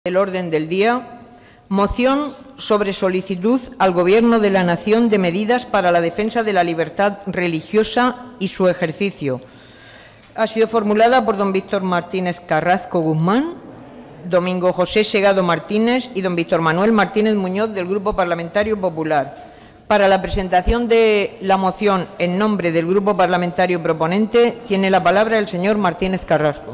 El orden del día, moción sobre solicitud al Gobierno de la Nación de medidas para la defensa de la libertad religiosa y su ejercicio. Ha sido formulada por don Víctor Martínez Carrasco Guzmán, Domingo José Segado Martínez y don Víctor Manuel Martínez Muñoz del Grupo Parlamentario Popular. Para la presentación de la moción en nombre del Grupo Parlamentario proponente tiene la palabra el señor Martínez Carrasco.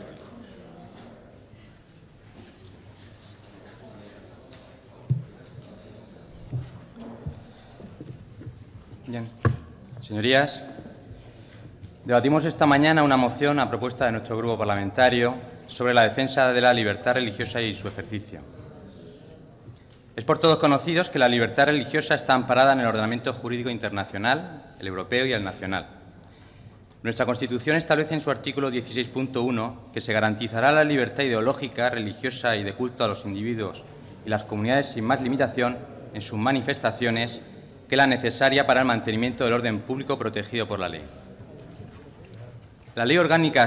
Bien. Señorías, debatimos esta mañana una moción a propuesta de nuestro grupo parlamentario sobre la defensa de la libertad religiosa y su ejercicio. Es por todos conocidos que la libertad religiosa está amparada en el ordenamiento jurídico internacional, el europeo y el nacional. Nuestra Constitución establece en su artículo 16.1 que se garantizará la libertad ideológica, religiosa y de culto a los individuos y las comunidades sin más limitación en sus manifestaciones que la necesaria para el mantenimiento del orden público protegido por la ley. La Ley Orgánica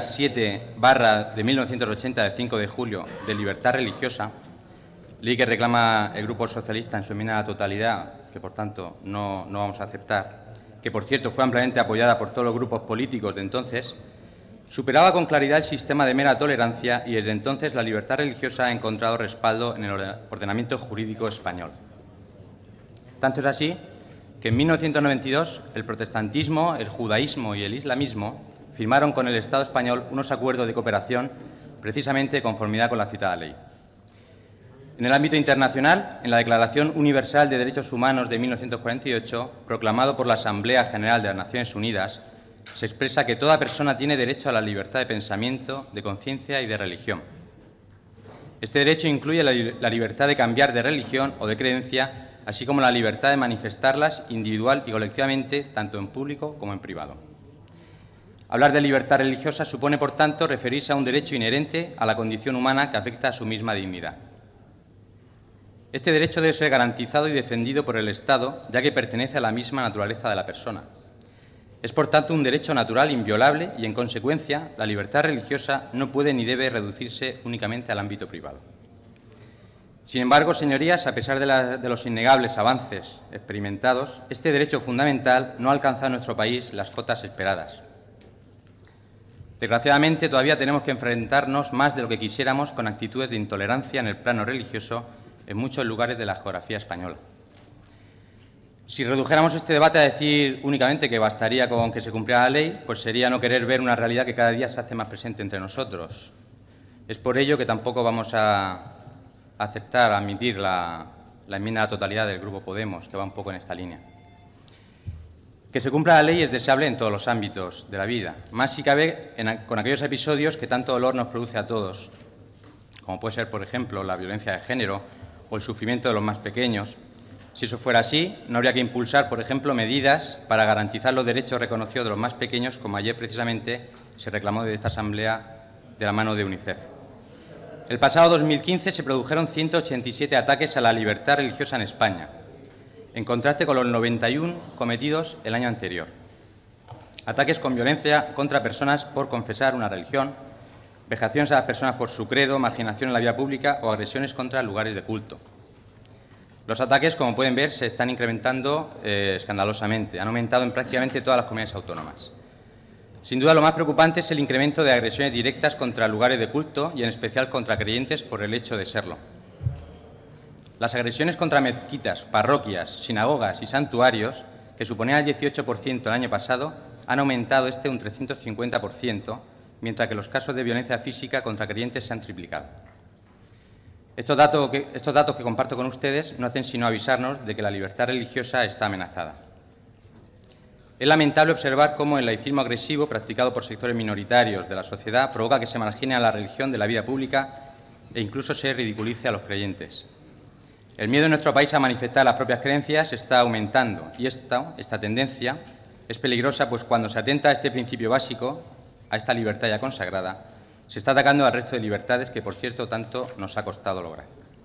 7/1980 de 5 de julio de libertad religiosa, ley que reclama el Grupo Socialista en su enmienda a la totalidad, que por tanto no vamos a aceptar, que por cierto fue ampliamente apoyada por todos los grupos políticos de entonces, superaba con claridad el sistema de mera tolerancia y desde entonces la libertad religiosa ha encontrado respaldo en el ordenamiento jurídico español. Tanto es así que en 1992 el protestantismo, el judaísmo y el islamismo firmaron con el Estado español unos acuerdos de cooperación precisamente de conformidad con la citada ley. En el ámbito internacional, en la Declaración Universal de Derechos Humanos de 1948, proclamado por la Asamblea General de las Naciones Unidas, se expresa que toda persona tiene derecho a la libertad de pensamiento, de conciencia y de religión. Este derecho incluye la libertad de cambiar de religión o de creencia, así como la libertad de manifestarlas individual y colectivamente, tanto en público como en privado. Hablar de libertad religiosa supone, por tanto, referirse a un derecho inherente a la condición humana que afecta a su misma dignidad. Este derecho debe ser garantizado y defendido por el Estado, ya que pertenece a la misma naturaleza de la persona. Es, por tanto, un derecho natural inviolable y, en consecuencia, la libertad religiosa no puede ni debe reducirse únicamente al ámbito privado. Sin embargo, señorías, a pesar de los innegables avances experimentados, este derecho fundamental no alcanza en nuestro país las cotas esperadas. Desgraciadamente, todavía tenemos que enfrentarnos más de lo que quisiéramos con actitudes de intolerancia en el plano religioso en muchos lugares de la geografía española. Si redujéramos este debate a decir únicamente que bastaría con que se cumpliera la ley, pues sería no querer ver una realidad que cada día se hace más presente entre nosotros. Es por ello que tampoco vamos a admitir la enmienda a la totalidad del Grupo Podemos, que va un poco en esta línea. Que se cumpla la ley es deseable en todos los ámbitos de la vida, más si cabe con aquellos episodios que tanto dolor nos produce a todos, como puede ser, por ejemplo, la violencia de género o el sufrimiento de los más pequeños. Si eso fuera así, no habría que impulsar, por ejemplo, medidas para garantizar los derechos reconocidos de los más pequeños, como ayer precisamente se reclamó de esta Asamblea de la mano de UNICEF. El pasado 2015 se produjeron 187 ataques a la libertad religiosa en España, en contraste con los 91 cometidos el año anterior. Ataques con violencia contra personas por confesar una religión, vejaciones a las personas por su credo, marginación en la vía pública o agresiones contra lugares de culto. Los ataques, como pueden ver, se están incrementando escandalosamente. Han aumentado en prácticamente todas las comunidades autónomas. Sin duda, lo más preocupante es el incremento de agresiones directas contra lugares de culto y, en especial, contra creyentes por el hecho de serlo. Las agresiones contra mezquitas, parroquias, sinagogas y santuarios, que suponían el 18% el año pasado, han aumentado un 350%, mientras que los casos de violencia física contra creyentes se han triplicado. Estos datos que comparto con ustedes no hacen sino avisarnos de que la libertad religiosa está amenazada. Es lamentable observar cómo el laicismo agresivo practicado por sectores minoritarios de la sociedad provoca que se margine a la religión de la vida pública e incluso se ridiculice a los creyentes. El miedo en nuestro país a manifestar las propias creencias está aumentando y esta tendencia es peligrosa, pues cuando se atenta a este principio básico, a esta libertad ya consagrada, se está atacando al resto de libertades que, por cierto, tanto nos ha costado lograr.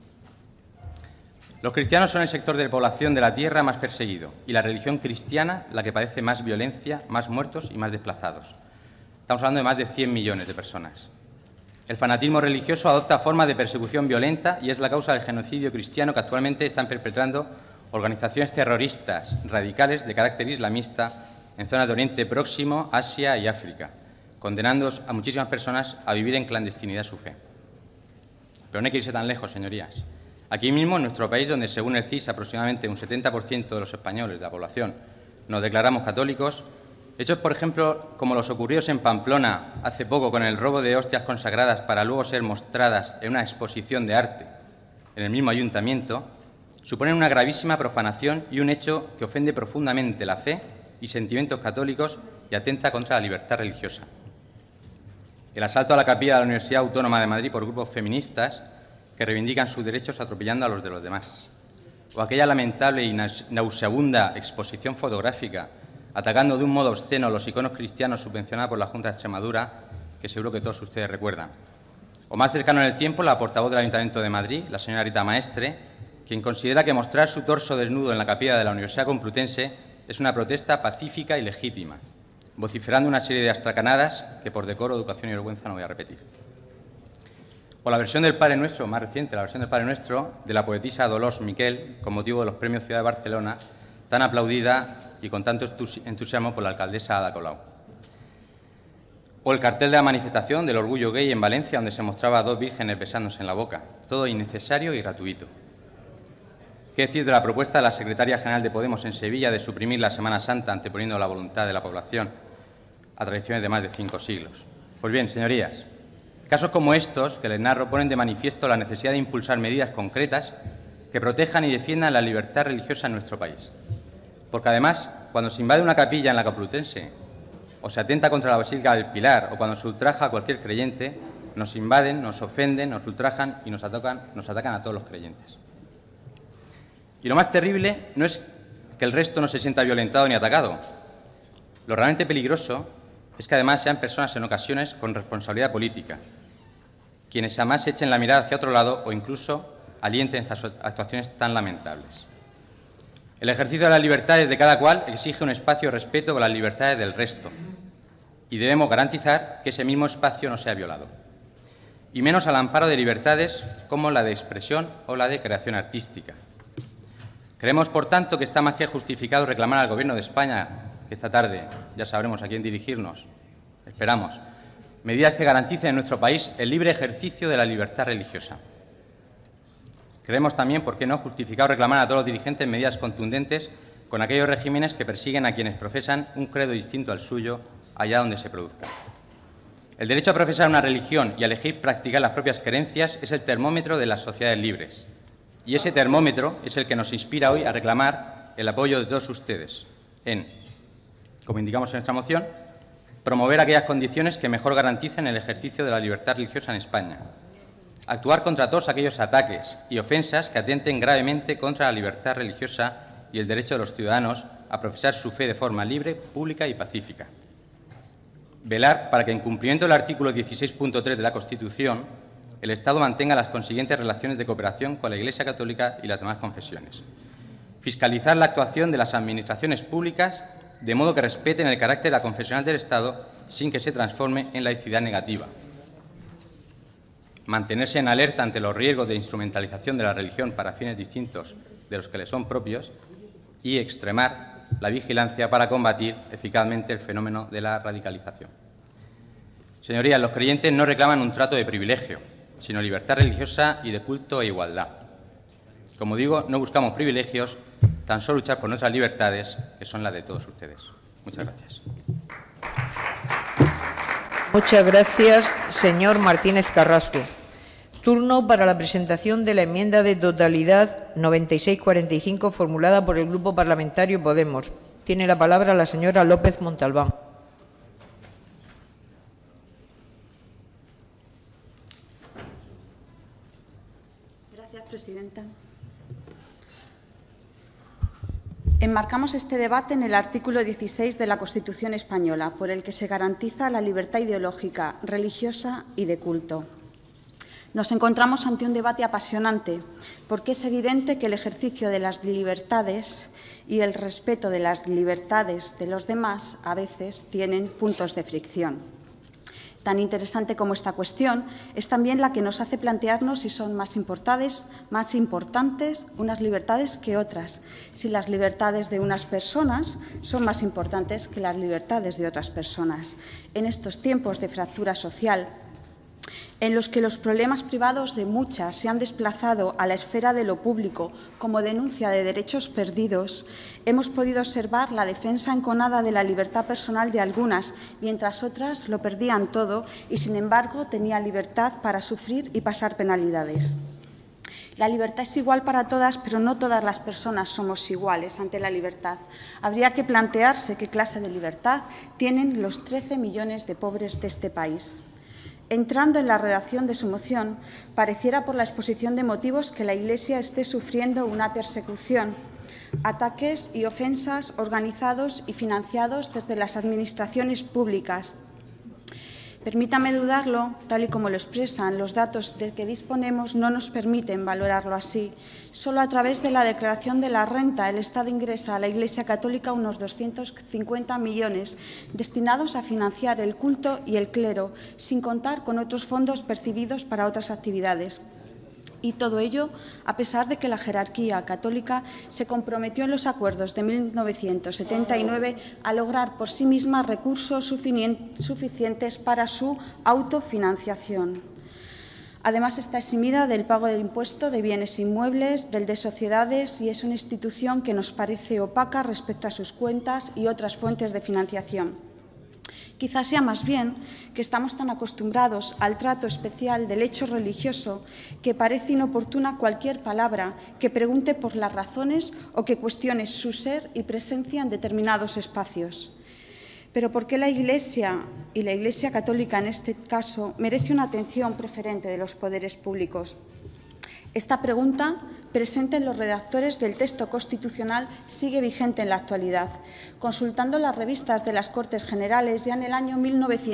Los cristianos son el sector de la población de la tierra más perseguido y la religión cristiana la que padece más violencia, más muertos y más desplazados. Estamos hablando de más de 100 millones de personas. El fanatismo religioso adopta formas de persecución violenta y es la causa del genocidio cristiano que actualmente están perpetrando organizaciones terroristas radicales de carácter islamista en zonas de Oriente Próximo, Asia y África, condenando a muchísimas personas a vivir en clandestinidad su fe. Pero no hay que irse tan lejos, señorías. Aquí mismo, en nuestro país, donde según el CIS aproximadamente un 70% de los españoles, de la población, nos declaramos católicos, hechos, por ejemplo, como los ocurridos en Pamplona hace poco con el robo de hostias consagradas para luego ser mostradas en una exposición de arte en el mismo ayuntamiento, suponen una gravísima profanación y un hecho que ofende profundamente la fe y sentimientos católicos y atenta contra la libertad religiosa. El asalto a la capilla de la Universidad Autónoma de Madrid por grupos feministas que reivindican sus derechos atropellando a los de los demás. O aquella lamentable y nauseabunda exposición fotográfica atacando de un modo obsceno los iconos cristianos subvencionada por la Junta de Extremadura, que seguro que todos ustedes recuerdan. O más cercano en el tiempo, la portavoz del Ayuntamiento de Madrid, la señora Rita Maestre, quien considera que mostrar su torso desnudo en la capilla de la Universidad Complutense es una protesta pacífica y legítima, vociferando una serie de astracanadas que por decoro, educación y vergüenza no voy a repetir. O la versión del Padre Nuestro, más reciente, la versión del Padre Nuestro, de la poetisa Dolors Miquel, con motivo de los Premios Ciudad de Barcelona, tan aplaudida y con tanto entusiasmo por la alcaldesa Ada Colau. O el cartel de la manifestación del orgullo gay en Valencia, donde se mostraba a dos vírgenes besándose en la boca. Todo innecesario y gratuito. ¿Qué decir de la propuesta de la secretaria general de Podemos en Sevilla de suprimir la Semana Santa anteponiendo la voluntad de la población a tradiciones de más de 5 siglos? Pues bien, señorías, casos como estos que les narro ponen de manifiesto la necesidad de impulsar medidas concretas que protejan y defiendan la libertad religiosa en nuestro país. Porque además, cuando se invade una capilla en la Complutense, o se atenta contra la Basílica del Pilar, o cuando se ultraja a cualquier creyente, nos invaden, nos ofenden, nos ultrajan y nos atacan a todos los creyentes. Y lo más terrible no es que el resto no se sienta violentado ni atacado. Lo realmente peligroso es que además sean personas en ocasiones con responsabilidad política, quienes jamás echen la mirada hacia otro lado o incluso alienten estas actuaciones tan lamentables. El ejercicio de las libertades de cada cual exige un espacio de respeto con las libertades del resto y debemos garantizar que ese mismo espacio no sea violado, y menos al amparo de libertades como la de expresión o la de creación artística. Creemos, por tanto, que está más que justificado reclamar al Gobierno de España, que esta tarde ya sabremos a quién dirigirnos, esperamos, medidas que garanticen en nuestro país el libre ejercicio de la libertad religiosa. Creemos también, por qué no, justificado reclamar a todos los dirigentes medidas contundentes con aquellos regímenes que persiguen a quienes profesan un credo distinto al suyo allá donde se produzca. El derecho a profesar una religión y a elegir practicar las propias creencias es el termómetro de las sociedades libres. Y ese termómetro es el que nos inspira hoy a reclamar el apoyo de todos ustedes en, como indicamos en nuestra moción, promover aquellas condiciones que mejor garanticen el ejercicio de la libertad religiosa en España. Actuar contra todos aquellos ataques y ofensas que atenten gravemente contra la libertad religiosa y el derecho de los ciudadanos a profesar su fe de forma libre, pública y pacífica. Velar para que, en cumplimiento del artículo 16.3 de la Constitución, el Estado mantenga las consiguientes relaciones de cooperación con la Iglesia Católica y las demás confesiones. Fiscalizar la actuación de las administraciones públicas de modo que respeten el carácter aconfesional del Estado sin que se transforme en laicidad negativa. Mantenerse en alerta ante los riesgos de instrumentalización de la religión para fines distintos de los que le son propios y extremar la vigilancia para combatir eficazmente el fenómeno de la radicalización. Señorías, los creyentes no reclaman un trato de privilegio, sino libertad religiosa y de culto e igualdad. Como digo, no buscamos privilegios, tan solo luchar por nuestras libertades, que son las de todos ustedes. Muchas gracias. Muchas gracias, señor Martínez Carrasco. Turno para la presentación de la enmienda de totalidad 9645 formulada por el Grupo Parlamentario Podemos. Tiene la palabra la señora López Montalbán. Gracias, presidenta. Enmarcamos este debate en el artículo 16 de la Constitución española, por el que se garantiza la libertad ideológica, religiosa y de culto. Nos encontramos ante un debate apasionante, porque es evidente que el ejercicio de las libertades y el respeto de las libertades de los demás a veces tienen puntos de fricción. Tan interesante como esta cuestión es también la que nos hace plantearnos si son más importantes unas libertades que otras, si las libertades de unas personas son más importantes que las libertades de otras personas. En estos tiempos de fractura social, en los que los problemas privados de muchas se han desplazado a la esfera de lo público como denuncia de derechos perdidos, hemos podido observar la defensa enconada de la libertad personal de algunas, mientras otras lo perdían todo y, sin embargo, tenían libertad para sufrir y pasar penalidades. La libertad es igual para todas, pero no todas las personas somos iguales ante la libertad. Habría que plantearse qué clase de libertad tienen los 13 millones de pobres de este país. Entrando en la redacción de su moción, pareciera por la exposición de motivos que la Iglesia esté sufriendo una persecución, ataques y ofensas organizados y financiados desde las administraciones públicas. Permítame dudarlo, tal y como lo expresan los datos de que disponemos, no nos permiten valorarlo así. Solo a través de la declaración de la renta, el Estado ingresa a la Iglesia Católica unos 250 millones destinados a financiar el culto y el clero, sin contar con otros fondos percibidos para otras actividades. Y todo ello a pesar de que la jerarquía católica se comprometió en los acuerdos de 1979 a lograr por sí misma recursos suficientes para su autofinanciación. Además, está eximida del pago del impuesto de bienes inmuebles, del de sociedades, y es una institución que nos parece opaca respecto a sus cuentas y otras fuentes de financiación. Quizás sea más bien que estamos tan acostumbrados al trato especial del hecho religioso que parece inoportuna cualquier palabra que pregunte por las razones o que cuestione su ser y presencia en determinados espacios. Pero ¿por qué la Iglesia, y la Iglesia Católica en este caso, merece una atención preferente de los poderes públicos? Esta pregunta, presente en los redactores del texto constitucional, sigue vigente en la actualidad. Consultando las revistas de las Cortes Generales, ya en el año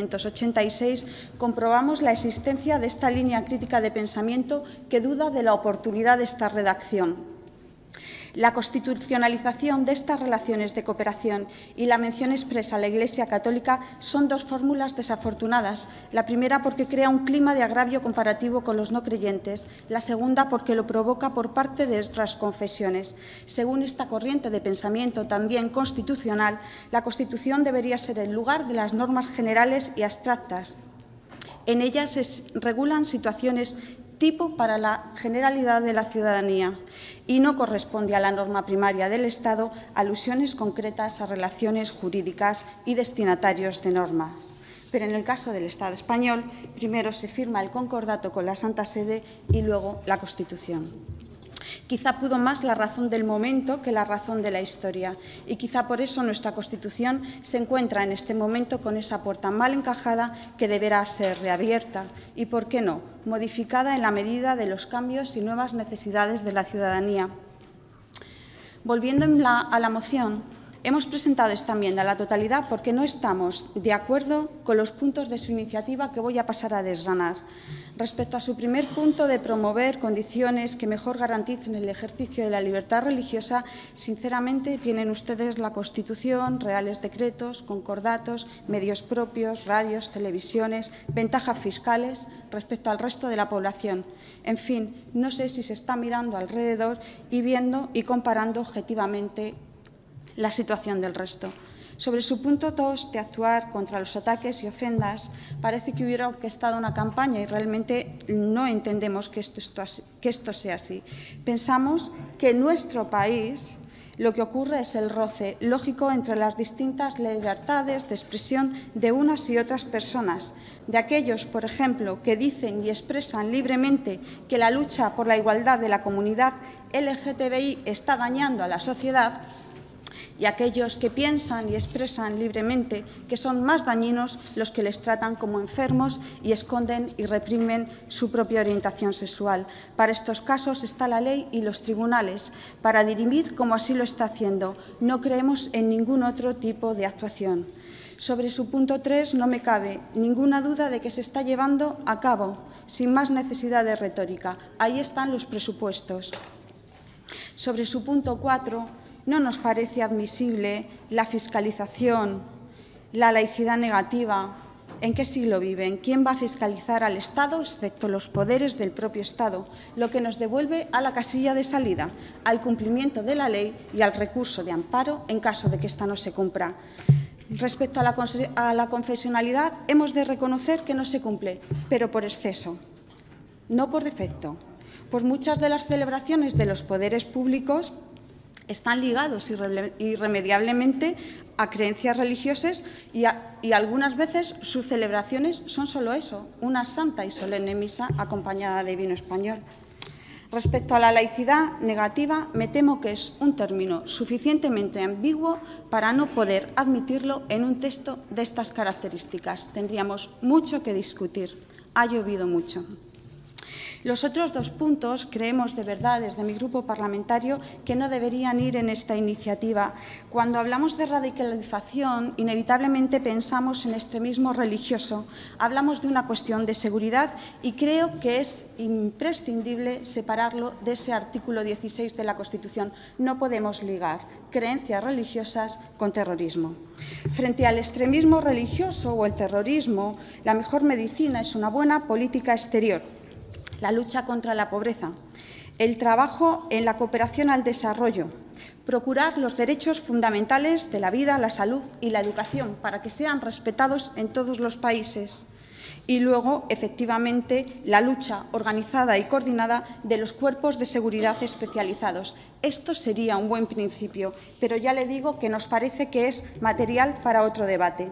1986 comprobamos la existencia de esta línea crítica de pensamiento que duda de la oportunidad de esta redacción. La constitucionalización de estas relaciones de cooperación y la mención expresa a la Iglesia Católica son dos fórmulas desafortunadas. La primera porque crea un clima de agravio comparativo con los no creyentes, la segunda porque lo provoca por parte de otras confesiones. Según esta corriente de pensamiento también constitucional, la Constitución debería ser el lugar de las normas generales y abstractas. En ellas se regulan situaciones tipo para la generalidad de la ciudadanía y no corresponde a la norma primaria del Estado alusiones concretas a relaciones jurídicas y destinatarios de normas. Pero en el caso del Estado español, primero se firma el concordato con la Santa Sede y luego la Constitución. Quizá pudo más la razón del momento que la razón de la historia, y quizá por eso nuestra Constitución se encuentra en este momento con esa puerta mal encajada que deberá ser reabierta y, ¿por qué no?, modificada en la medida de los cambios y nuevas necesidades de la ciudadanía. Volviendo a la moción, hemos presentado esta enmienda a la totalidad porque no estamos de acuerdo con los puntos de su iniciativa que voy a pasar a desgranar. Respecto a su primer punto de promover condiciones que mejor garanticen el ejercicio de la libertad religiosa, sinceramente tienen ustedes la Constitución, reales decretos, concordatos, medios propios, radios, televisiones, ventajas fiscales respecto al resto de la población. En fin, no sé si se está mirando alrededor y viendo y comparando objetivamente la situación del resto. Sobre su punto 2 de actuar contra los ataques y ofendas, parece que hubiera orquestado una campaña y realmente no entendemos que esto sea así. Pensamos que en nuestro país lo que ocurre es el roce lógico entre las distintas libertades de expresión de unas y otras personas, de aquellos, por ejemplo, que dicen y expresan libremente que la lucha por la igualdad de la comunidad LGTBI está dañando a la sociedad, y aquellos que piensan y expresan libremente que son más dañinos los que les tratan como enfermos y esconden y reprimen su propia orientación sexual. Para estos casos está la ley y los tribunales para dirimir como así lo está haciendo. No creemos en ningún otro tipo de actuación. Sobre su punto 3 no me cabe ninguna duda de que se está llevando a cabo sin más necesidad de retórica. Ahí están los presupuestos. Sobre su punto 4, no nos parece admisible la fiscalización, la laicidad negativa, ¿En qué siglo viven? ¿Quién va a fiscalizar al Estado, excepto los poderes del propio Estado? Lo que nos devuelve a la casilla de salida, al cumplimiento de la ley y al recurso de amparo en caso de que ésta no se cumpla. Respecto a la confesionalidad, hemos de reconocer que no se cumple, pero por exceso, no por defecto. Pues muchas de las celebraciones de los poderes públicos están ligados irremediablemente a creencias religiosas y algunas veces sus celebraciones son solo eso, una santa y solemne misa acompañada de vino español. Respecto a la laicidad negativa, me temo que es un término suficientemente ambiguo para no poder admitirlo en un texto de estas características. Tendríamos mucho que discutir. Ha llovido mucho. Los otros dos puntos creemos de verdad desde mi grupo parlamentario que no deberían ir en esta iniciativa. Cuando hablamos de radicalización, inevitablemente pensamos en extremismo religioso. Hablamos de una cuestión de seguridad y creo que es imprescindible separarlo de ese artículo 16 de la Constitución. No podemos ligar creencias religiosas con terrorismo. Frente al extremismo religioso o el terrorismo, la mejor medicina es una buena política exterior. La lucha contra la pobreza, el trabajo en la cooperación al desarrollo, procurar los derechos fundamentales de la vida, la salud y la educación para que sean respetados en todos los países. Y luego, efectivamente, la lucha organizada y coordinada de los cuerpos de seguridad especializados. Esto sería un buen principio, pero ya le digo que nos parece que es material para otro debate.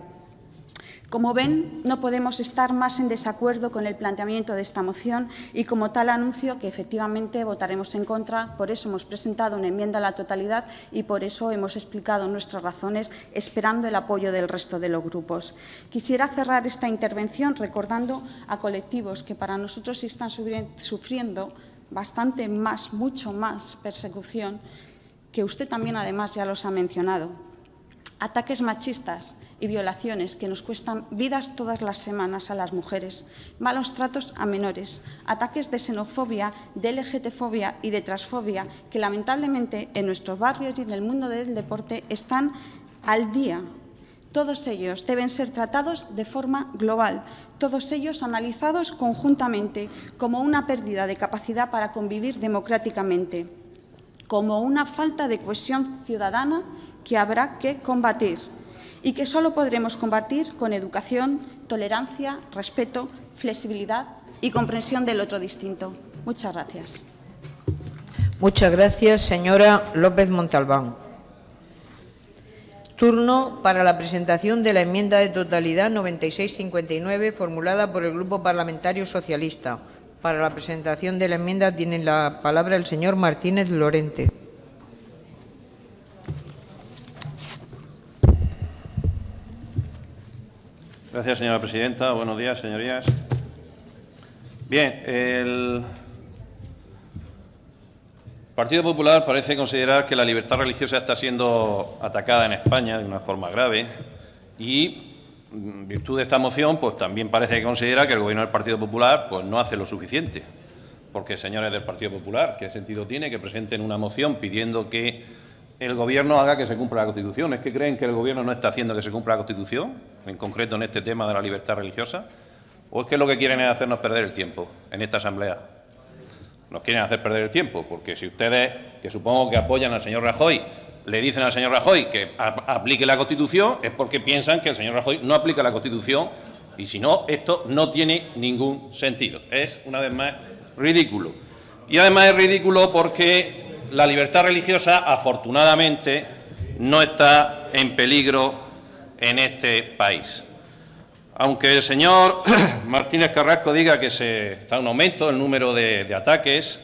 Como ven, no podemos estar más en desacuerdo con el planteamiento de esta moción y, como tal, anuncio que efectivamente votaremos en contra. Por eso hemos presentado una enmienda a la totalidad y por eso hemos explicado nuestras razones, esperando el apoyo del resto de los grupos. Quisiera cerrar esta intervención recordando a colectivos que para nosotros están sufriendo bastante más, mucho más persecución, que usted también además ya los ha mencionado. Ataques machistas y violaciones que nos cuestan vidas todas las semanas a las mujeres, malos tratos a menores, ataques de xenofobia, de LGTfobia y de transfobia que lamentablemente en nuestros barrios y en el mundo del deporte están al día. Todos ellos deben ser tratados de forma global, todos ellos analizados conjuntamente como una pérdida de capacidad para convivir democráticamente, como una falta de cohesión ciudadana que habrá que combatir y que solo podremos combatir con educación, tolerancia, respeto, flexibilidad y comprensión del otro distinto. Muchas gracias. Muchas gracias, señora López Montalbán. Turno para la presentación de la enmienda de totalidad 9659 formulada por el Grupo Parlamentario Socialista. Para la presentación de la enmienda tiene la palabra el señor Martínez Lorente. Gracias, señora presidenta. Buenos días, señorías. Bien, el Partido Popular parece considerar que la libertad religiosa está siendo atacada en España de una forma grave y, en virtud de esta moción, pues también parece que considera que el Gobierno del Partido Popular pues, no hace lo suficiente. Porque, señores del Partido Popular, ¿qué sentido tiene que presenten una moción pidiendo que el Gobierno haga que se cumpla la Constitución? ¿Es que creen que el Gobierno no está haciendo que se cumpla la Constitución, en concreto en este tema de la libertad religiosa? ¿O es que lo que quieren es hacernos perder el tiempo en esta Asamblea? Nos quieren hacer perder el tiempo, porque si ustedes, que supongo que apoyan al señor Rajoy, le dicen al señor Rajoy que aplique la Constitución, es porque piensan que el señor Rajoy no aplica la Constitución y, si no, esto no tiene ningún sentido. Es, una vez más, ridículo. Y además es ridículo porque la libertad religiosa, afortunadamente, no está en peligro en este país. Aunque el señor Martínez Carrasco diga que está en un aumento el número de ataques,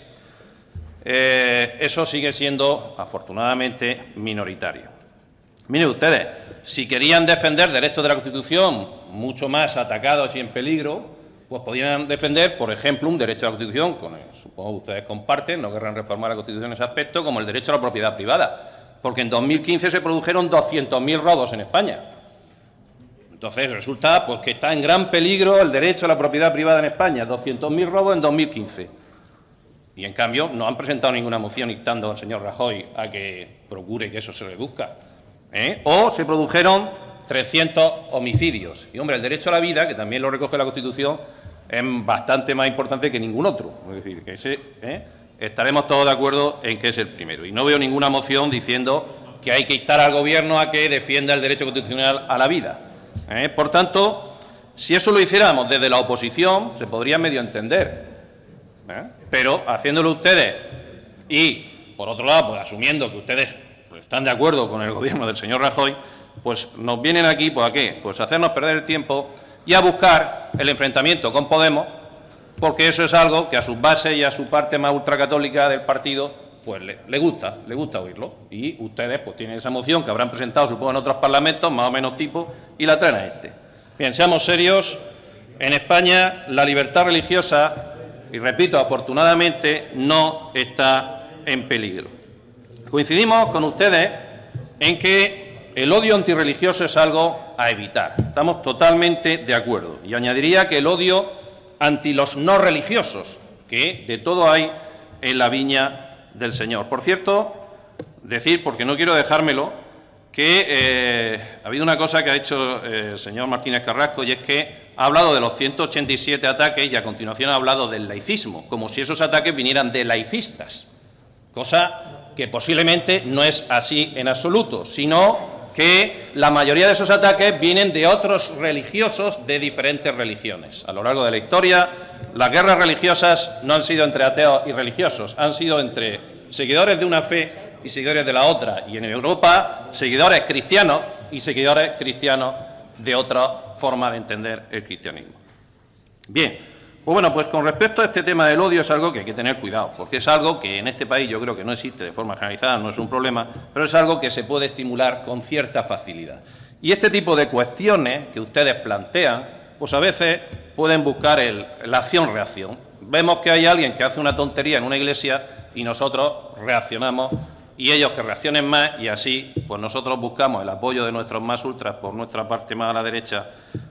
eso sigue siendo, afortunadamente, minoritario. Miren ustedes, si querían defender derechos de la Constitución mucho más atacados y en peligro, pues podrían defender, por ejemplo, un derecho a la Constitución, supongo que ustedes comparten, no querrán reformar la Constitución en ese aspecto, como el derecho a la propiedad privada, porque en 2015 se produjeron 200.000 robos en España. Entonces resulta pues, que está en gran peligro el derecho a la propiedad privada en España, 200.000 robos en 2015. Y en cambio no han presentado ninguna moción instando al señor Rajoy a que procure que eso se reduzca. O se produjeron 300 homicidios. Y, hombre, el derecho a la vida, que también lo recoge la Constitución, es bastante más importante que ningún otro. Es decir, que ese, estaremos todos de acuerdo en que es el primero. Y no veo ninguna moción diciendo que hay que instar al Gobierno a que defienda el derecho constitucional a la vida. Por tanto, si eso lo hiciéramos desde la oposición, se podría medio entender. Pero haciéndolo ustedes y, por otro lado, pues asumiendo que ustedes pues, están de acuerdo con el Gobierno del señor Rajoy, pues nos vienen aquí, pues ¿a qué? Pues a hacernos perder el tiempo y a buscar el enfrentamiento con Podemos, porque eso es algo que a sus bases y a su parte más ultracatólica del partido, pues le gusta oírlo. Y ustedes pues tienen esa moción que habrán presentado, supongo, en otros parlamentos, más o menos tipo, y la traen a este. Bien, seamos serios. En España la libertad religiosa, y repito, afortunadamente, no está en peligro. Coincidimos con ustedes en que el odio antirreligioso es algo a evitar. Estamos totalmente de acuerdo. Y añadiría que el odio anti los no religiosos, que de todo hay en la viña del Señor. Por cierto, decir, porque no quiero dejármelo, que ha habido una cosa que ha hecho el señor Martínez Carrasco, y es que ha hablado de los 187 ataques y a continuación ha hablado del laicismo, como si esos ataques vinieran de laicistas, cosa que posiblemente no es así en absoluto, sino que la mayoría de esos ataques vienen de otros religiosos de diferentes religiones. A lo largo de la historia, las guerras religiosas no han sido entre ateos y religiosos, han sido entre seguidores de una fe y seguidores de la otra, y en Europa, seguidores cristianos y seguidores cristianos de otra forma de entender el cristianismo. Bien, pues bueno, pues con respecto a este tema del odio es algo que hay que tener cuidado, porque es algo que en este país yo creo que no existe de forma generalizada, no es un problema, pero es algo que se puede estimular con cierta facilidad. Y este tipo de cuestiones que ustedes plantean, pues a veces pueden buscar la acción-reacción. Vemos que hay alguien que hace una tontería en una iglesia y nosotros reaccionamos, y ellos que reaccionen más, y así pues nosotros buscamos el apoyo de nuestros más ultras por nuestra parte más a la derecha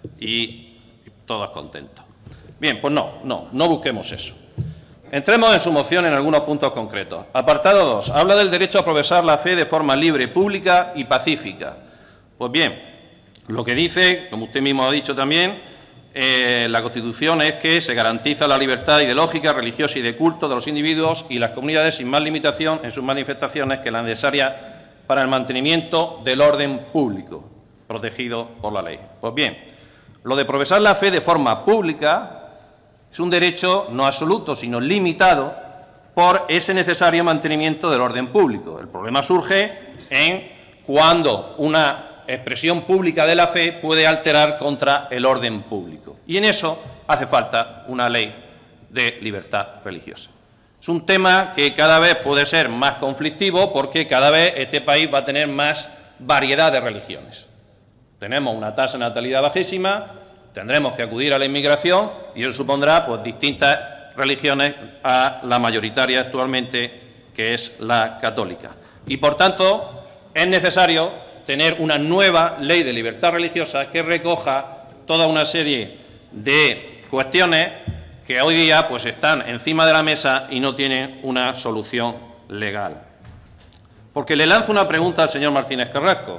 y todos contentos. Bien, pues no busquemos eso. Entremos en su moción en algunos puntos concretos. Apartado 2. Habla del derecho a profesar la fe de forma libre, pública y pacífica. Pues bien, lo que dice, como usted mismo ha dicho también, la Constitución es que se garantiza la libertad ideológica, religiosa y de culto de los individuos y las comunidades sin más limitación en sus manifestaciones que la necesaria para el mantenimiento del orden público, protegido por la ley. Pues bien, lo de profesar la fe de forma pública es un derecho no absoluto, sino limitado por ese necesario mantenimiento del orden público. El problema surge en cuando una expresión pública de la fe puede alterar contra el orden público. Y en eso hace falta una ley de libertad religiosa. Es un tema que cada vez puede ser más conflictivo porque cada vez este país va a tener más variedad de religiones. Tenemos una tasa de natalidad bajísima, tendremos que acudir a la inmigración y eso supondrá pues, distintas religiones a la mayoritaria actualmente, que es la católica. Y, por tanto, es necesario tener una nueva ley de libertad religiosa que recoja toda una serie de cuestiones que hoy día pues, están encima de la mesa y no tienen una solución legal. Porque le lanzo una pregunta al señor Martínez Carrasco.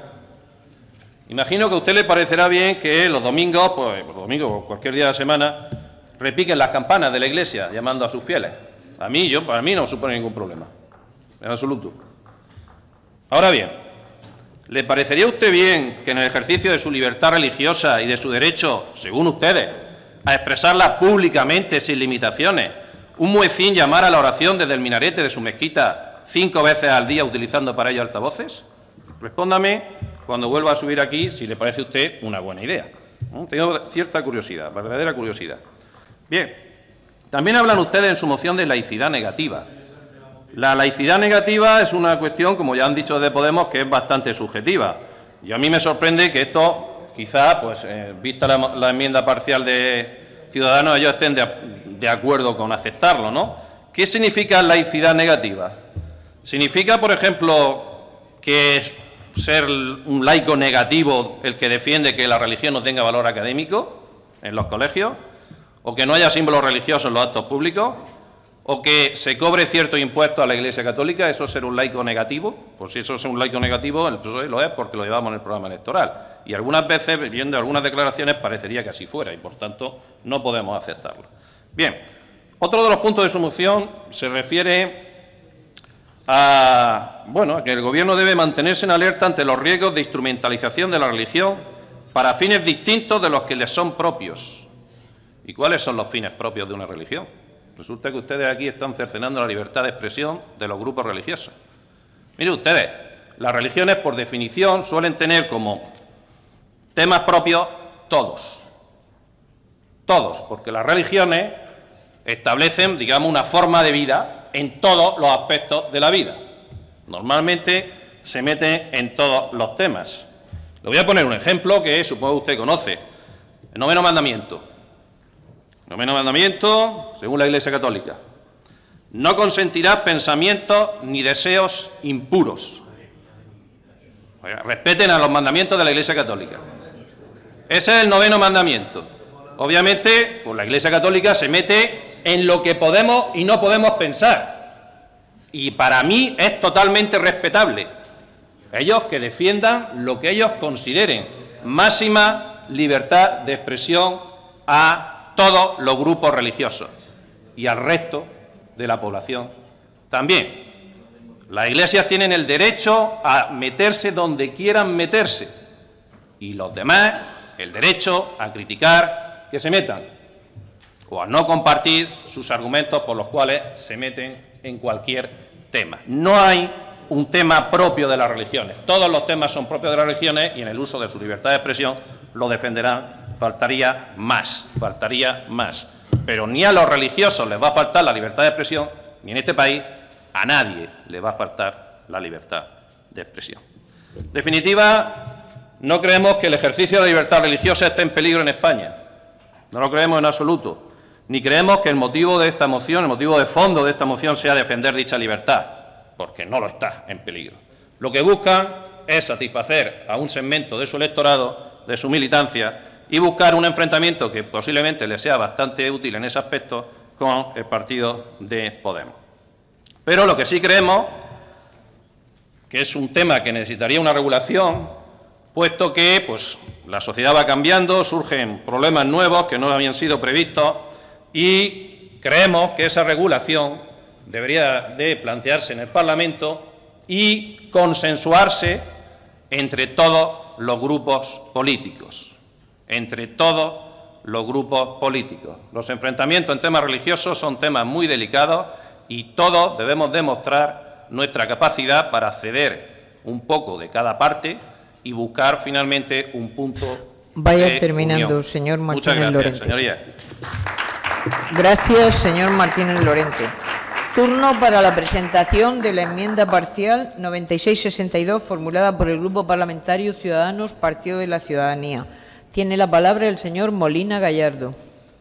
Imagino que a usted le parecerá bien que los domingos, pues los domingos o cualquier día de la semana, repiquen las campanas de la iglesia llamando a sus fieles. Para mí no supone ningún problema, en absoluto. Ahora bien, ¿le parecería a usted bien que en el ejercicio de su libertad religiosa y de su derecho, según ustedes, a expresarla públicamente sin limitaciones, un muecín llamara a la oración desde el minarete de su mezquita 5 veces al día utilizando para ello altavoces? Respóndame cuando vuelva a subir aquí si le parece a usted una buena idea. Tengo cierta curiosidad, verdadera curiosidad. Bien, también hablan ustedes en su moción de laicidad negativa. La laicidad negativa es una cuestión, como ya han dicho de Podemos, que es bastante subjetiva. Y a mí me sorprende que esto, quizá, pues, vista la enmienda parcial de Ciudadanos, ellos estén de acuerdo con aceptarlo, ¿no? ¿Qué significa laicidad negativa? ¿Significa, por ejemplo, que es ser un laico negativo el que defiende que la religión no tenga valor académico en los colegios? ¿O que no haya símbolos religiosos en los actos públicos? o que se cobre cierto impuesto a la Iglesia Católica, ¿eso es ser un laico negativo? Pues si eso es un laico negativo, el PSOE lo es porque lo llevamos en el programa electoral. Y algunas veces, viendo algunas declaraciones, parecería que así fuera y, por tanto, no podemos aceptarlo. Bien, otro de los puntos de su moción se refiere a que el Gobierno debe mantenerse en alerta ante los riesgos de instrumentalización de la religión para fines distintos de los que les son propios. ¿Y cuáles son los fines propios de una religión? Resulta que ustedes aquí están cercenando la libertad de expresión de los grupos religiosos. Miren ustedes, las religiones, por definición, suelen tener como temas propios todos, porque las religiones establecen, digamos, una forma de vida en todos los aspectos de la vida. Normalmente se meten en todos los temas. Le voy a poner un ejemplo que supongo que usted conoce. El noveno mandamiento. Noveno mandamiento, según la Iglesia Católica. No consentirás pensamientos ni deseos impuros. Respeten a los mandamientos de la Iglesia Católica. Ese es el noveno mandamiento. Obviamente, pues la Iglesia Católica se mete en lo que podemos y no podemos pensar. Y para mí es totalmente respetable. Ellos que defiendan lo que ellos consideren. Máxima libertad de expresión a todos los grupos religiosos y al resto de la población también. Las iglesias tienen el derecho a meterse donde quieran meterse y los demás el derecho a criticar que se metan o a no compartir sus argumentos por los cuales se meten en cualquier tema. No hay un tema propio de las religiones. Todos los temas son propios de las religiones y en el uso de su libertad de expresión lo defenderán. Faltaría más. Pero ni a los religiosos les va a faltar la libertad de expresión, ni en este país a nadie le va a faltar la libertad de expresión. En definitiva, no creemos que el ejercicio de la libertad religiosa esté en peligro en España. No lo creemos en absoluto. Ni creemos que el motivo de esta moción, el motivo de fondo de esta moción sea defender dicha libertad, porque no lo está en peligro. Lo que buscan es satisfacer a un segmento de su electorado, de su militancia, y buscar un enfrentamiento que posiblemente les sea bastante útil en ese aspecto con el partido de Podemos. Pero lo que sí creemos que es un tema que necesitaría una regulación, puesto que la sociedad va cambiando, surgen problemas nuevos que no habían sido previstos y creemos que esa regulación debería de plantearse en el Parlamento y consensuarse entre todos los grupos políticos. Los enfrentamientos en temas religiosos son temas muy delicados y todos debemos demostrar nuestra capacidad para ceder un poco de cada parte y buscar finalmente un punto Vaya terminando, unión. Señor Martínez Lorente. Muchas gracias, señorías. Gracias, señor Martínez Lorente. Turno para la presentación de la enmienda parcial 9662 formulada por el Grupo Parlamentario Ciudadanos, Partido de la Ciudadanía. Tiene la palabra el señor Molina Gallardo.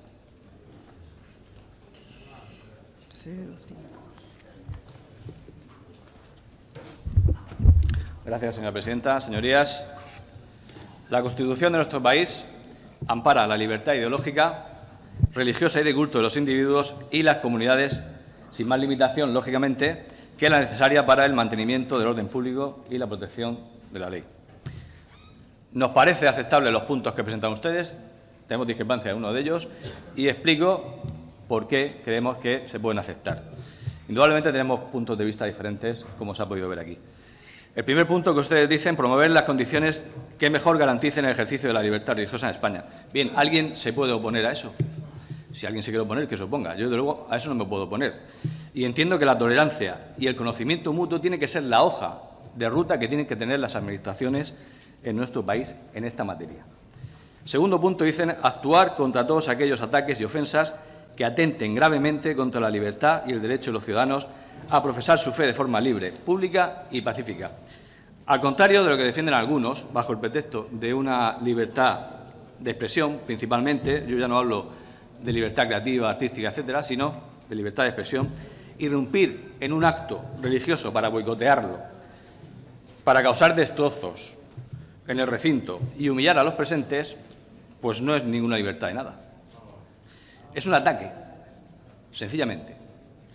Gracias, señora presidenta. Señorías, la Constitución de nuestro país ampara la libertad ideológica, religiosa y de culto de los individuos y las comunidades, sin más limitación, lógicamente, que la necesaria para el mantenimiento del orden público y la protección de la ley. Nos parece aceptable los puntos que presentan ustedes, tenemos discrepancia en uno de ellos y explico por qué creemos que se pueden aceptar. Indudablemente tenemos puntos de vista diferentes, como se ha podido ver aquí. El primer punto que ustedes dicen, promover las condiciones que mejor garanticen el ejercicio de la libertad religiosa en España. Bien, ¿alguien se puede oponer a eso? Si alguien se quiere oponer, que se oponga. Yo, desde luego, a eso no me puedo oponer. Y entiendo que la tolerancia y el conocimiento mutuo tiene que ser la hoja de ruta que tienen que tener las administraciones en nuestro país en esta materia. Segundo punto, dicen actuar contra todos aquellos ataques y ofensas que atenten gravemente contra la libertad y el derecho de los ciudadanos a profesar su fe de forma libre, pública y pacífica. Al contrario de lo que defienden algunos, bajo el pretexto de una libertad de expresión, principalmente, yo ya no hablo de libertad creativa, artística, etcétera, sino de libertad de expresión, irrumpir en un acto religioso para boicotearlo, para causar destrozos en el recinto y humillar a los presentes, pues no es ninguna libertad de nada. Es un ataque, sencillamente.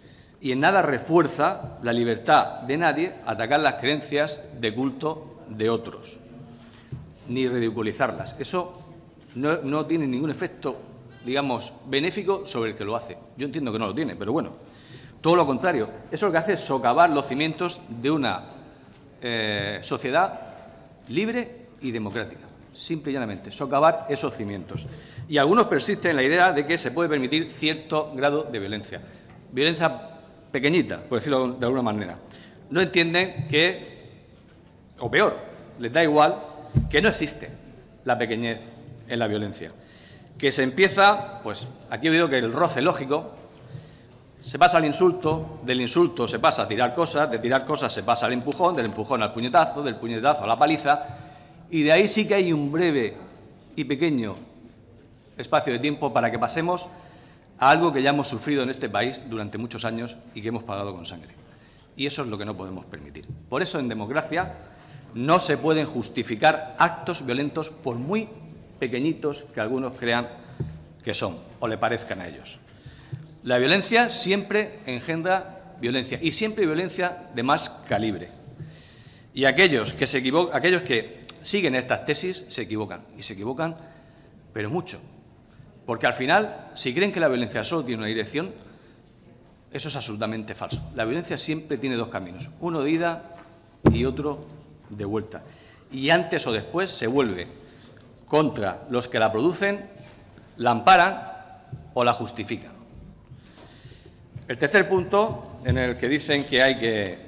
y en nada refuerza la libertad de nadie a atacar las creencias de culto de otros, ni ridiculizarlas. Eso no tiene ningún efecto, digamos, benéfico sobre el que lo hace. Yo entiendo que no lo tiene, pero bueno, todo lo contrario. Eso lo que hace es socavar los cimientos de una sociedad libre y democrática. Simple y llanamente, socavar esos cimientos. Y algunos persisten en la idea de que se puede permitir cierto grado de violencia. Violencia pequeñita, por decirlo de alguna manera. No entienden que, o peor, les da igual que no existe la pequeñez en la violencia. Que se empieza, pues aquí he oído que el roce lógico, se pasa al insulto, del insulto se pasa a tirar cosas, de tirar cosas se pasa al empujón, del empujón al puñetazo, del puñetazo a la paliza, y de ahí sí que hay un breve y pequeño espacio de tiempo para que pasemos a algo que ya hemos sufrido en este país durante muchos años y que hemos pagado con sangre. Y eso es lo que no podemos permitir. Por eso, en democracia, no se pueden justificar actos violentos, por muy pequeñitos que algunos crean que son o le parezcan a ellos. La violencia siempre engendra violencia, y siempre violencia de más calibre. Y aquellos que siguen estas tesis se equivocan, y se equivocan, pero mucho. Porque al final, si creen que la violencia solo tiene una dirección, eso es absolutamente falso. La violencia siempre tiene dos caminos, uno de ida y otro de vuelta. Y antes o después se vuelve contra los que la producen, la amparan o la justifican. El tercer punto, en el que dicen que hay que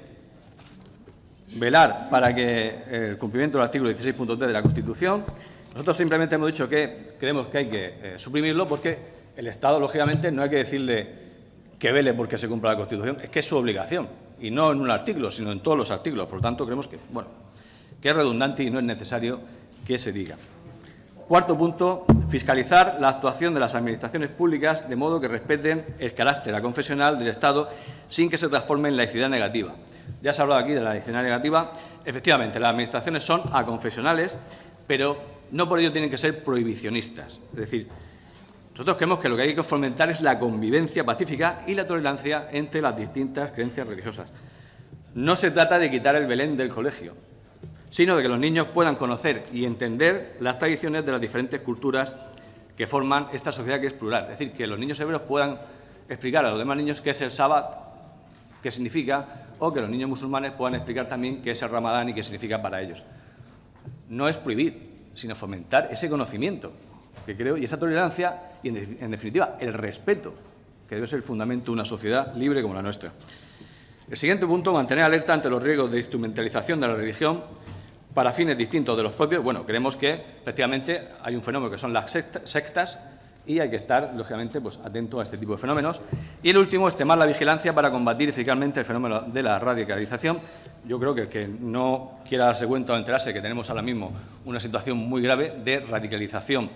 velar para que el cumplimiento del artículo 16.3 de la Constitución, nosotros simplemente hemos dicho que creemos que hay que suprimirlo porque el Estado, lógicamente, no hay que decirle que vele porque se cumpla la Constitución, es que es su obligación, y no en un artículo, sino en todos los artículos. Por lo tanto, creemos que, bueno, que es redundante y no es necesario que se diga. Cuarto punto, fiscalizar la actuación de las administraciones públicas de modo que respeten el carácter aconfesional del Estado sin que se transforme en laicidad negativa. Ya se ha hablado aquí de la laicidad negativa. Efectivamente, las administraciones son aconfesionales, pero no por ello tienen que ser prohibicionistas. Es decir, nosotros creemos que lo que hay que fomentar es la convivencia pacífica y la tolerancia entre las distintas creencias religiosas. No se trata de quitar el Belén del colegio, sino de que los niños puedan conocer y entender las tradiciones de las diferentes culturas que forman esta sociedad que es plural. Es decir, que los niños hebreos puedan explicar a los demás niños qué es el Sabbat, qué significa, o que los niños musulmanes puedan explicar también qué es el Ramadán y qué significa para ellos. No es prohibir, sino fomentar ese conocimiento, que creo, y esa tolerancia, y en definitiva, el respeto, que debe ser el fundamento de una sociedad libre como la nuestra. El siguiente punto, mantener alerta ante los riesgos de instrumentalización de la religión para fines distintos de los propios. Bueno, creemos que, efectivamente, hay un fenómeno que son las sectas y hay que estar, lógicamente, pues, atento a este tipo de fenómenos. Y el último, extremar la vigilancia para combatir eficazmente el fenómeno de la radicalización. Yo creo que el que no quiera darse cuenta o enterarse que tenemos ahora mismo una situación muy grave de radicalización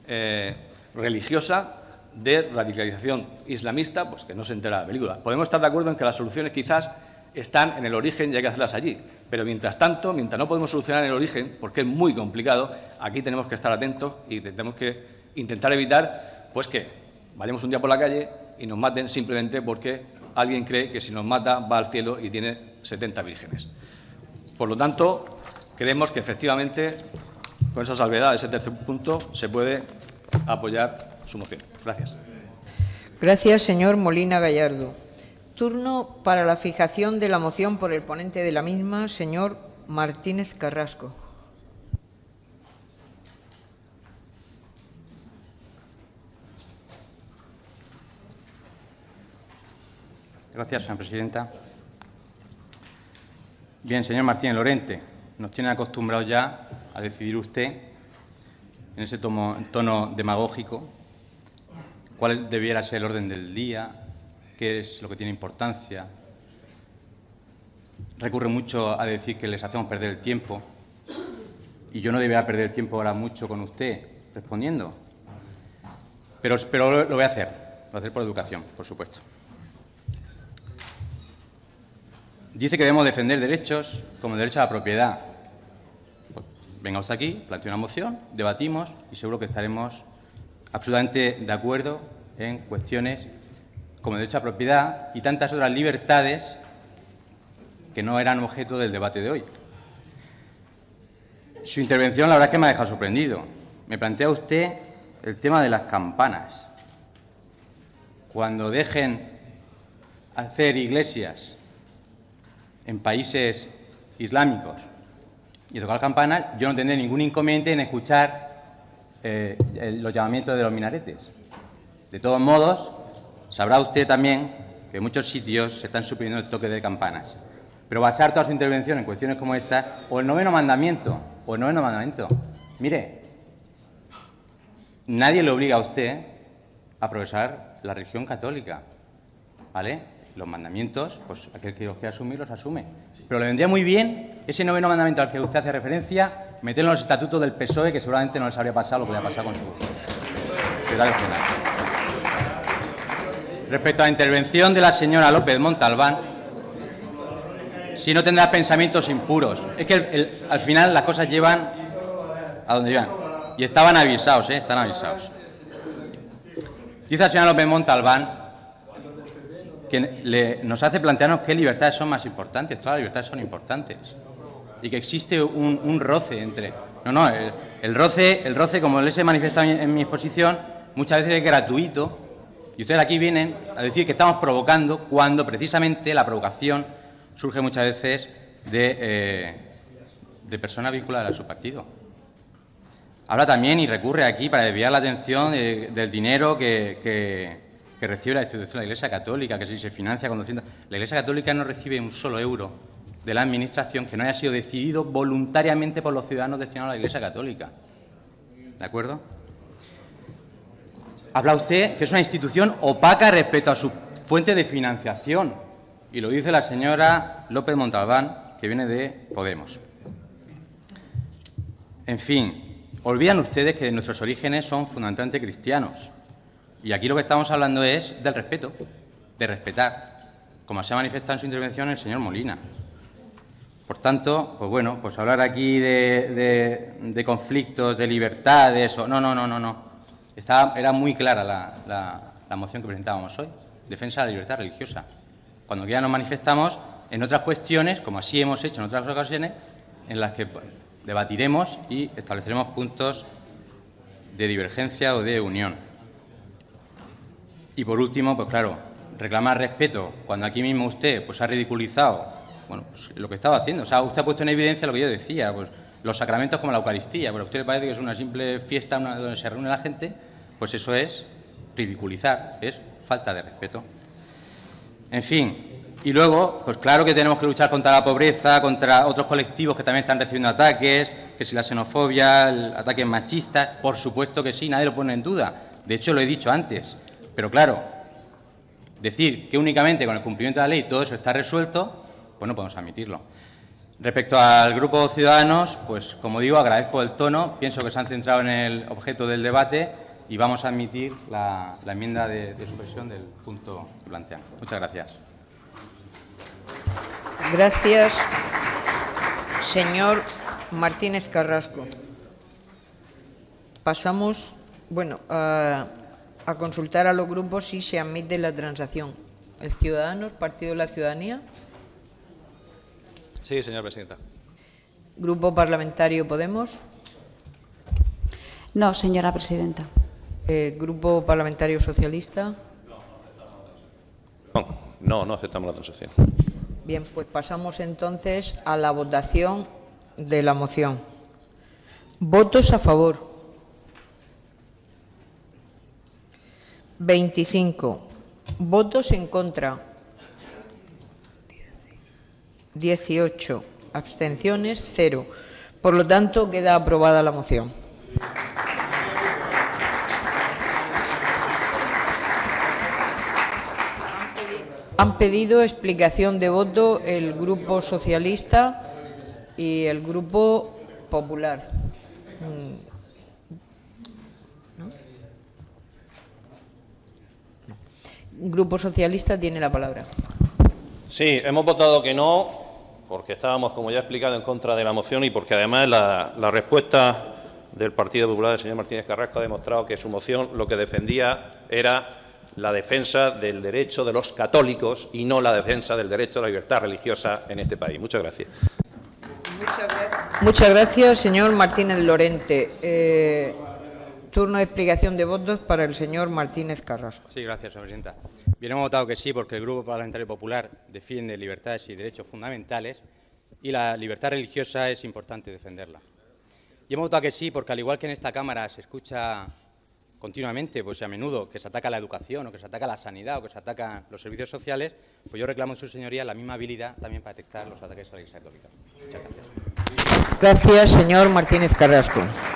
religiosa, de radicalización islamista, pues que no se entera de la película. Podemos estar de acuerdo en que las soluciones quizás están en el origen y hay que hacerlas allí, pero mientras tanto, mientras no podemos solucionar el origen, porque es muy complicado, aquí tenemos que estar atentos y tenemos que intentar evitar pues que vayamos un día por la calle y nos maten simplemente porque alguien cree que si nos mata va al cielo y tiene 70 vírgenes. Por lo tanto, creemos que efectivamente, con esa salvedad, ese tercer punto, se puede apoyar su moción. Gracias. Gracias, señor Molina Gallardo. Turno para la fijación de la moción por el ponente de la misma, señor Martínez Carrasco. Gracias, señora presidenta. Bien, señor Martínez Lorente, nos tiene acostumbrados ya a decidir usted, en ese tono demagógico, cuál debiera ser el orden del día, qué es lo que tiene importancia. Recurre mucho a decir que les hacemos perder el tiempo, y yo no debería perder el tiempo ahora mucho con usted respondiendo, pero lo voy a hacer por educación, por supuesto. Dice que debemos defender derechos como el derecho a la propiedad. Pues venga usted aquí, plantea una moción, debatimos y seguro que estaremos absolutamente de acuerdo en cuestiones como el derecho a propiedad y tantas otras libertades que no eran objeto del debate de hoy. Su intervención, la verdad es que me ha dejado sorprendido. Me plantea usted el tema de las campanas. Cuando dejen hacer iglesias en países islámicos y tocar campanas, yo no tendré ningún inconveniente en escuchar los llamamientos de los minaretes. De todos modos, sabrá usted también que en muchos sitios se están suprimiendo el toque de campanas. Pero basar toda su intervención en cuestiones como esta, o el noveno mandamiento, mire, nadie le obliga a usted a profesar la religión católica, ¿vale? Los mandamientos, pues aquel que los quiera asumir, los asume. Pero le vendría muy bien ese noveno mandamiento al que usted hace referencia, meterlo en los estatutos del PSOE, que seguramente no les habría pasado lo que le ha pasado con su secretario general. Respecto a la intervención de la señora López Montalbán, si no tendrá pensamientos impuros. Es que al final las cosas llevan a donde llevan. Y estaban avisados, están avisados. Dice la señora López Montalbán que nos hace plantearnos qué libertades son más importantes. Todas las libertades son importantes. Y que existe un roce entre... No, el roce, como les he manifestado en mi exposición, muchas veces es gratuito. Y ustedes aquí vienen a decir que estamos provocando cuando precisamente la provocación surge muchas veces de personas vinculadas a su partido. Habla también y recurre aquí para desviar la atención del dinero que recibe la institución de la Iglesia Católica, que si se financia con 200... La Iglesia Católica no recibe un solo euro de la Administración que no haya sido decidido voluntariamente por los ciudadanos destinados a la Iglesia Católica. ¿De acuerdo? Habla usted que es una institución opaca respecto a su fuente de financiación. Y lo dice la señora López Montalbán, que viene de Podemos. En fin, olvidan ustedes que nuestros orígenes son fundamentalmente cristianos. Y aquí lo que estamos hablando es del respeto, de respetar, como se ha manifestado en su intervención el señor Molina. Por tanto, pues bueno, pues hablar aquí de conflictos, de libertades... No. Era muy clara la moción que presentábamos hoy, defensa de la libertad religiosa. Cuando ya nos manifestamos en otras cuestiones, como así hemos hecho en otras ocasiones, en las que debatiremos y estableceremos puntos de divergencia o de unión. Y por último, pues claro, reclamar respeto cuando aquí mismo usted pues ha ridiculizado pues, lo que estaba haciendo. O sea, usted ha puesto en evidencia lo que yo decía, pues los sacramentos como la Eucaristía, pero a usted le parece que es una simple fiesta donde se reúne la gente, pues eso es ridiculizar, es falta de respeto. En fin, y luego, pues claro que tenemos que luchar contra la pobreza, contra otros colectivos que también están recibiendo ataques, que si la xenofobia, ataques machistas, por supuesto que sí, nadie lo pone en duda. De hecho, lo he dicho antes. Pero claro, decir que únicamente con el cumplimiento de la ley todo eso está resuelto, pues no podemos admitirlo. Respecto al Grupo Ciudadanos, pues como digo, agradezco el tono, pienso que se han centrado en el objeto del debate y vamos a admitir la enmienda de supresión del punto que plantean. Muchas gracias. Gracias, señor Martínez Carrasco. Pasamos, a consultar a los grupos si se admite la transacción. ¿El Ciudadanos, Partido de la Ciudadanía? Sí, señora presidenta. ¿Grupo Parlamentario Podemos? No, señora presidenta. ¿Grupo Parlamentario Socialista? No aceptamos la transacción. Bien, pues pasamos entonces a la votación de la moción. ¿Votos a favor? 25. ¿Votos en contra? 18. Abstenciones, 0. Por lo tanto, queda aprobada la moción. Han pedido explicación de voto el Grupo Socialista y el Grupo Popular. Grupo Socialista tiene la palabra. Sí, hemos votado que no, porque estábamos, como ya he explicado, en contra de la moción y porque además la respuesta del Partido Popular del señor Martínez Carrasco ha demostrado que su moción lo que defendía era la defensa del derecho de los católicos y no la defensa del derecho a la libertad religiosa en este país. Muchas gracias. Muchas gracias, señor Martínez Lorente. Turno de explicación de votos para el señor Martínez Carrasco. Sí, gracias, señora presidenta. Bien, hemos votado que sí porque el Grupo Parlamentario Popular defiende libertades y derechos fundamentales y la libertad religiosa es importante defenderla. Y hemos votado que sí porque, al igual que en esta Cámara se escucha continuamente, pues a menudo, que se ataca la educación o que se ataca la sanidad o que se atacan los servicios sociales, pues yo reclamo en su señoría la misma habilidad también para detectar los ataques a la Iglesia Católica. Muchas gracias. Gracias, señor Martínez Carrasco.